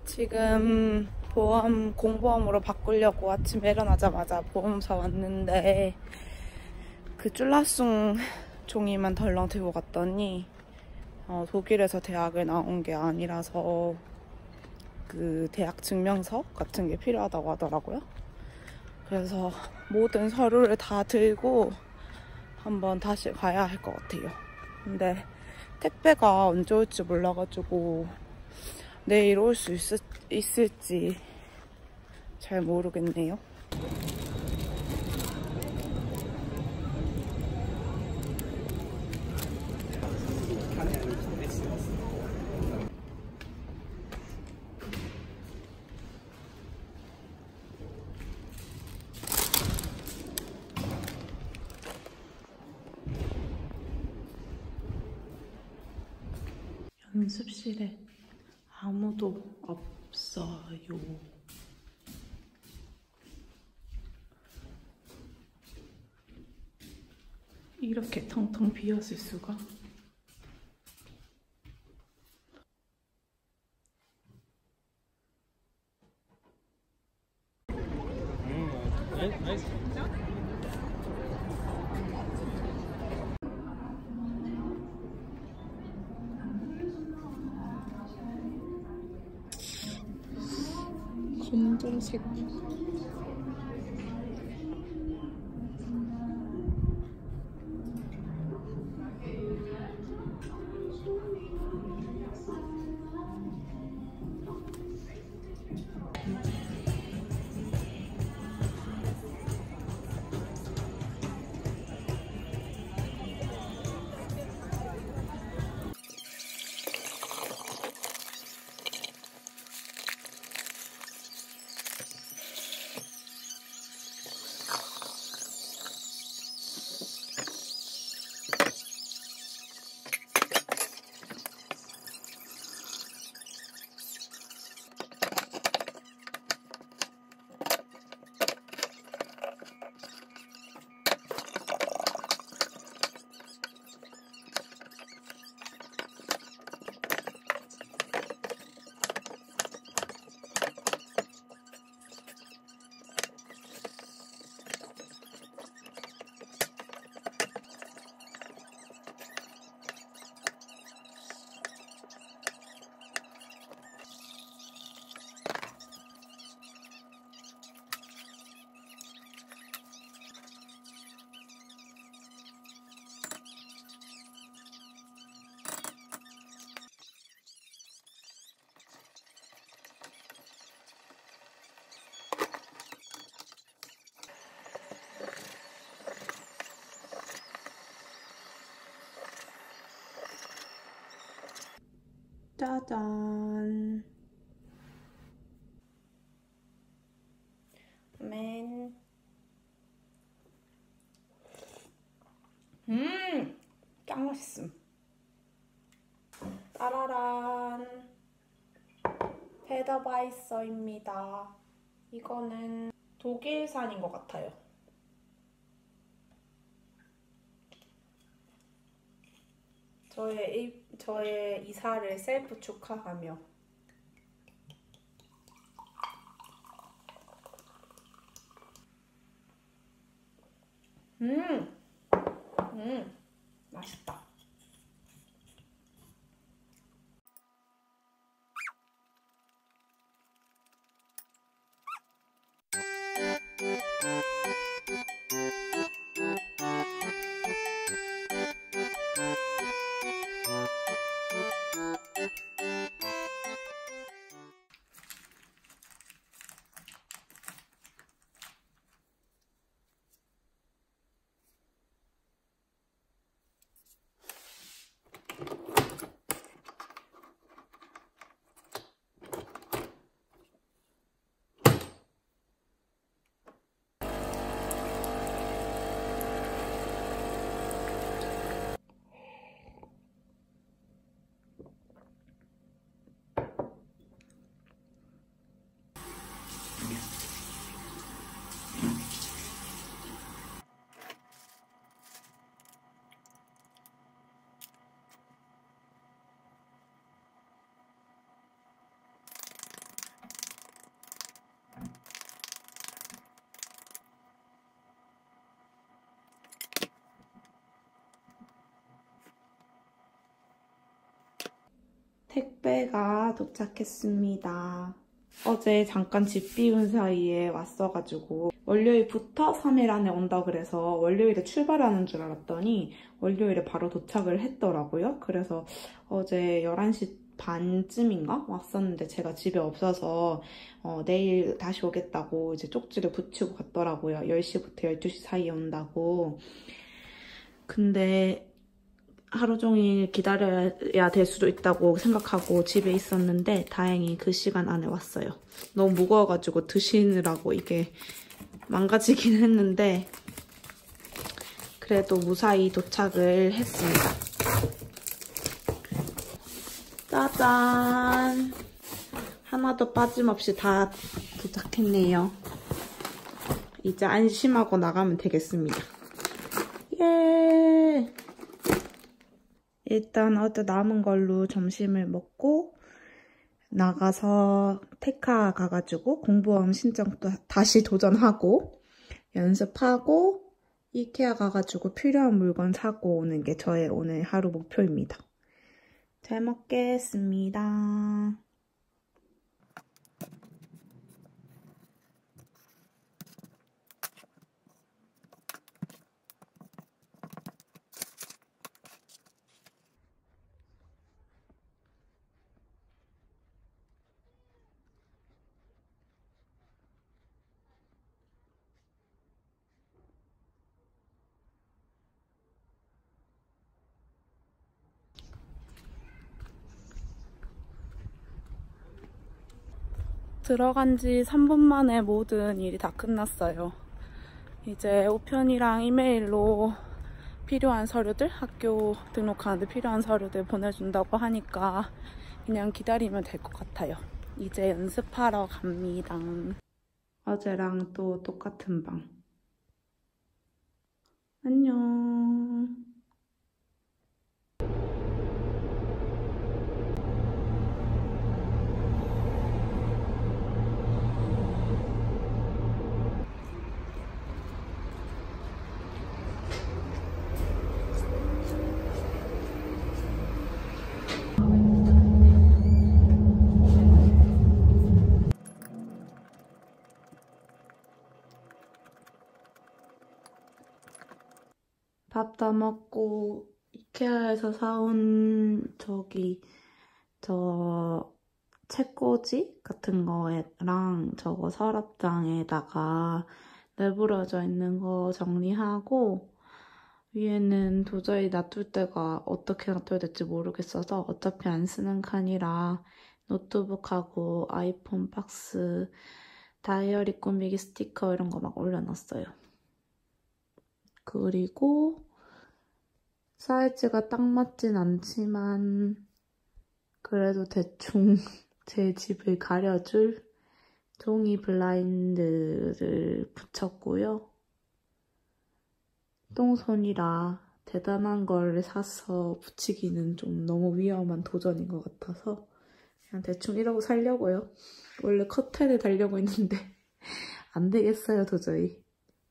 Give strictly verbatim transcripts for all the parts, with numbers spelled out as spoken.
지금 보험, 공보험으로 바꾸려고 아침에 일어나자마자 보험사 왔는데 그 쫄라숭 종이만 덜렁 들고 갔더니 어, 독일에서 대학을 나온 게 아니라서 그 대학 증명서 같은 게 필요하다고 하더라고요. 그래서 모든 서류를 다 들고 한번 다시 가야 할 것 같아요. 근데 택배가 언제 올지 몰라가지고 내일 올 수 있을지 잘 모르겠네요. 연습실에 아무도 없어요. 이렇게 텅텅 비었을 수가? 검정색. 짜잔. 맨. 음! 짱 맛있음. 따라란. 페더바이서입니다. 이거는 독일산인 것 같아요. 저의, 이, 저의 이사를 셀프 축하하며 음! 음! 맛있다. 택배가 도착했습니다. 어제 잠깐 집 비운 사이에 왔어가지고 월요일부터 삼 일 안에 온다 그래서 월요일에 출발하는 줄 알았더니 월요일에 바로 도착을 했더라고요. 그래서 어제 열한 시 반쯤인가 왔었는데 제가 집에 없어서 어, 내일 다시 오겠다고 이제 쪽지를 붙이고 갔더라고요. 열 시부터 열두 시 사이에 온다고. 근데 하루 종일 기다려야 될 수도 있다고 생각하고 집에 있었는데 다행히 그 시간 안에 왔어요. 너무 무거워가지고 드시느라고 이게 망가지긴 했는데 그래도 무사히 도착을 했습니다. 짜잔! 하나도 빠짐없이 다 도착했네요. 이제 안심하고 나가면 되겠습니다. 예! 일단 어제 남은 걸로 점심을 먹고 나가서 테카 가가지고 공부원 신청 또 다시 도전하고 연습하고 이케아 가가지고 필요한 물건 사고 오는 게 저의 오늘 하루 목표입니다. 잘 먹겠습니다. 들어간 지 삼 분 만에 모든 일이 다 끝났어요. 이제 우편이랑 이메일로 필요한 서류들, 학교 등록하는데 필요한 서류들 보내준다고 하니까 그냥 기다리면 될 것 같아요. 이제 연습하러 갑니다. 어제랑 또 똑같은 방. 안녕. 밥 다 먹고 이케아에서 사온 저기 저 책꽂이 같은 거랑 저거 서랍장에다가 내부러져 있는 거 정리하고 위에는 도저히 놔둘 데가 어떻게 놔둬야 될지 모르겠어서 어차피 안 쓰는 칸이라 노트북하고 아이폰 박스, 다이어리 꾸미기 스티커 이런 거 막 올려놨어요. 그리고 사이즈가 딱 맞진 않지만 그래도 대충 제 집을 가려줄 종이 블라인드를 붙였고요. 똥손이라 대단한 걸 사서 붙이기는 좀 너무 위험한 도전인 것 같아서 그냥 대충 이러고 살려고요. 원래 커튼을 달려고 했는데 안 되겠어요, 도저히.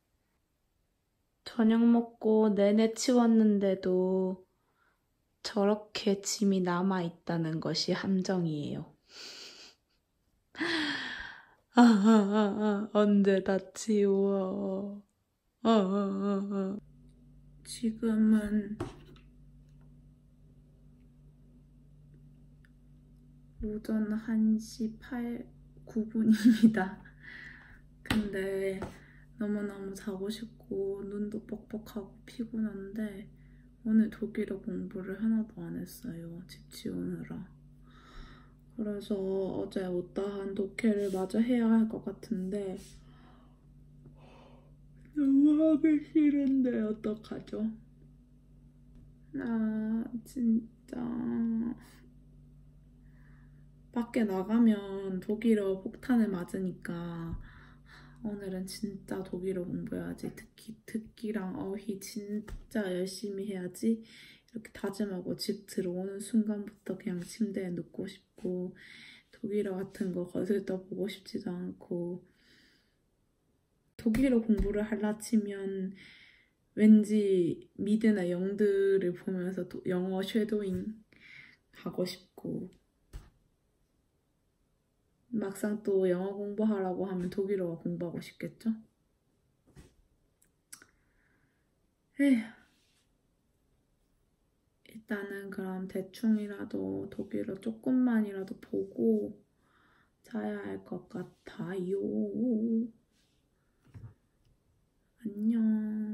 저녁 먹고 내내 치웠는데도 저렇게 짐이 남아있다는 것이 함정이에요. 아, 아, 아, 아, 언제 다 치워. 아, 아, 아, 아. 지금은 오전 한 시 구 분입니다. 근데 너무너무 자고 싶고 눈도 뻑뻑하고 피곤한데 오늘 독일어 공부를 하나도 안 했어요. 집 치우느라. 그래서 어제 못다한 독해를 마저 해야 할 것 같은데 너무 하기 싫은데 어떡하죠? 아 진짜 밖에 나가면 독일어 폭탄을 맞으니까 오늘은 진짜 독일어 공부해야지. 특히 듣기랑 어휘 진짜 열심히 해야지. 이렇게 다짐하고 집 들어오는 순간부터 그냥 침대에 눕고 싶고 독일어 같은 거 거슬떠 보고 싶지도 않고 독일어 공부를 하려 치면 왠지 미드나 영드를 보면서 영어 쉐도잉 하고 싶고 막상 또 영어 공부하라고 하면 독일어 공부하고 싶겠죠? 에휴. 일단은 그럼 대충이라도 독일어 조금만이라도 보고 자야 할 것 같아요. 안녕.